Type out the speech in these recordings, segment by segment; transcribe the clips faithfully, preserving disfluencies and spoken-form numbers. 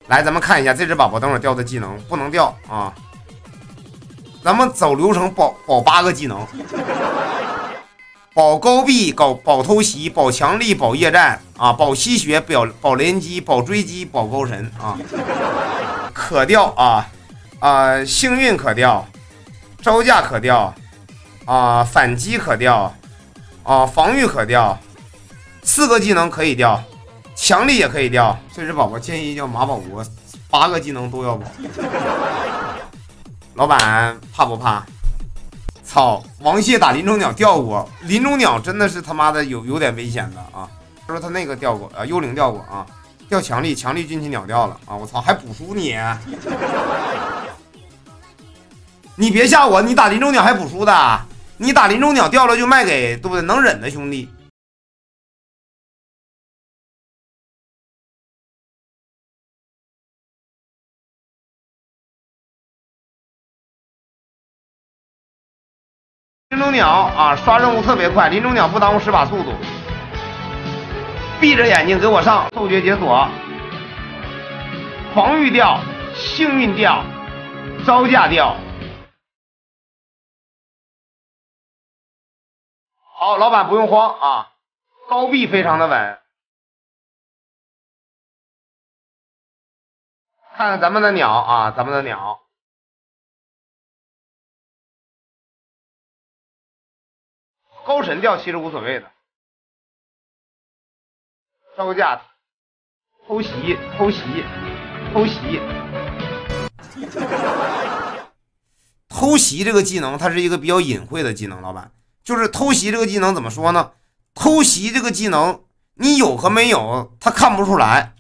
来，咱们看一下这只宝宝等会儿掉的技能，不能掉啊。咱们走流程保保八个技能。保高臂、保保偷袭、保强力、保夜战啊，保吸血、保保连击、保追击、保高神啊，可掉啊啊，幸运可掉，招架可掉啊，反击可掉啊，防御可掉，四个技能可以掉，强力也可以掉。这只宝宝建议叫马保国，八个技能都要保。老板怕不怕？操！王谢打林中鸟掉过，林中鸟真的是他妈的有有点危险的啊！他说他那个掉过啊，幽灵掉过啊，掉强力，强力军旗鸟掉了啊！我操，还补输你！你别吓我，你打林中鸟还补输的？你打林中鸟掉了就卖给对不对？能忍的兄弟。林中鸟啊，刷任务特别快，林中鸟不耽误施法速度。闭着眼睛给我上，斗诀解锁，防御掉，幸运掉，招架掉。好，老板不用慌啊，高臂非常的稳。看看咱们的鸟啊，咱们的鸟。高神掉其实无所谓的，招架、偷袭、偷袭、偷袭、偷袭这个技能，它是一个比较隐晦的技能。老板，就是偷袭这个技能怎么说呢？偷袭这个技能，你有和没有，他看不出来。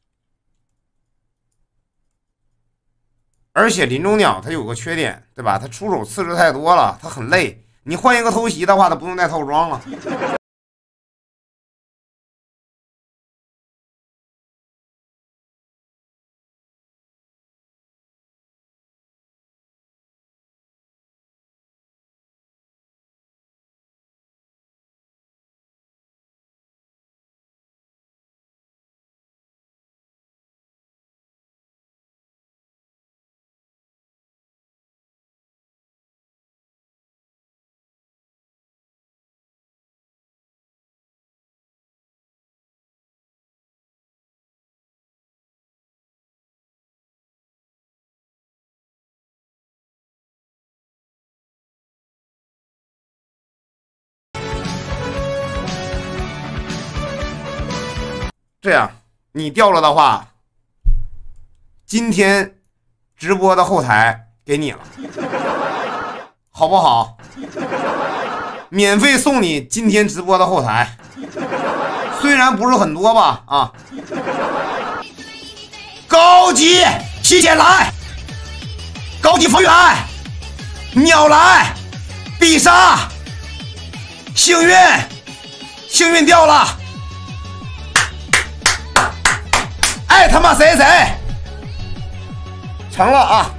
而且林中鸟它有个缺点，对吧？它出手次数太多了，它很累。你换一个偷袭的话，他不用带套装了。这样，你掉了的话，今天直播的后台给你了，好不好？免费送你今天直播的后台，虽然不是很多吧，啊，高级吸血来，高级防御来，鸟来，必杀，幸运，幸运掉了。爱他妈谁谁成了啊！